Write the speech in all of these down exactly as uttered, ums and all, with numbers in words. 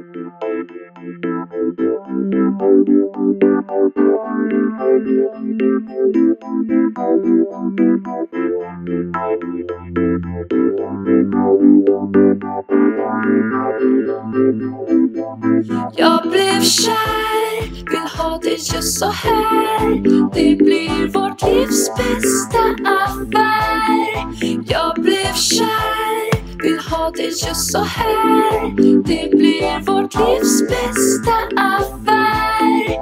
Jag blev kär, vill ha det just så här. Det blir vårt livs bästa affär. Jag blev kär, vill ha det just så här. Det blir vårt livs bästa affär.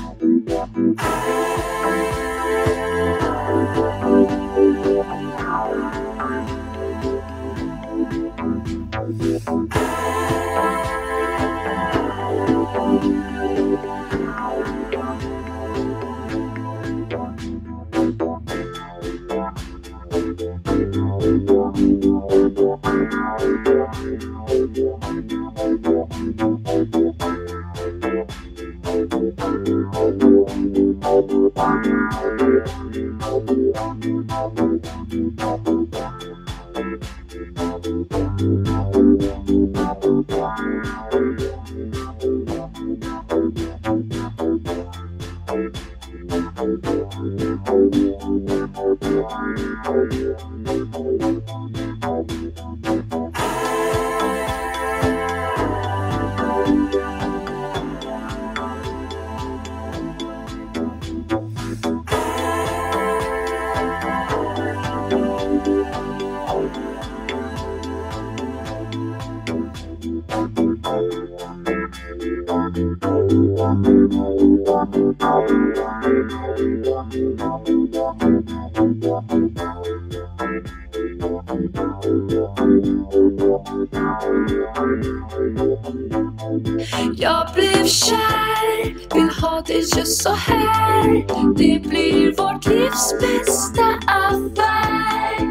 Jag blev kär, vill ha det just så här. Det blir vårt livs bästa affär.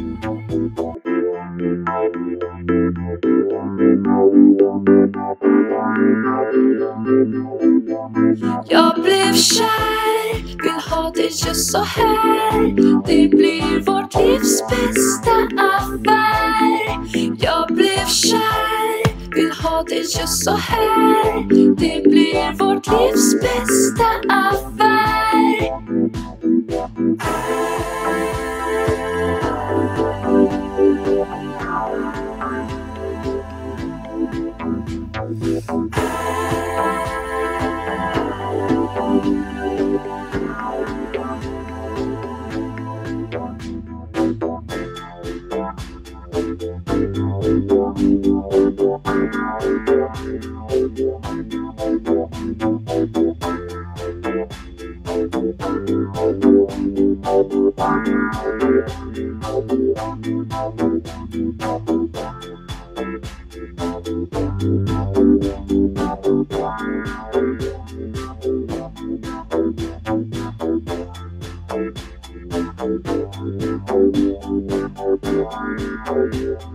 Jag blev kär, vill ha det just så här. Det blir vårt livs bästa affär. Jag blev kär, vill ha det just så här. Det blir vårt livs bästa affär. Thank you.